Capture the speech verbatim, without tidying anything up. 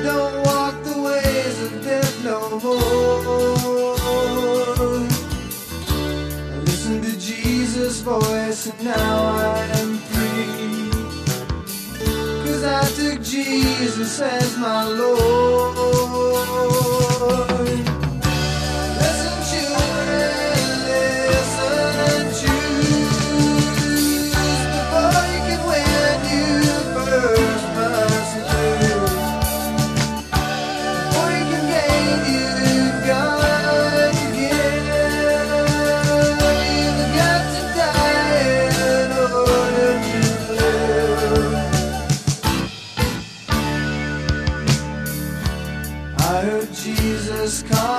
don't walk the ways of death no more. I listened to Jesus' voice and now I am free, 'cause I took Jesus as my Lord. Listen, children, listen, choose before you can win. You first must lose. Before you can gain, you've got to give. You've got to die in order to live. I heard Jesus call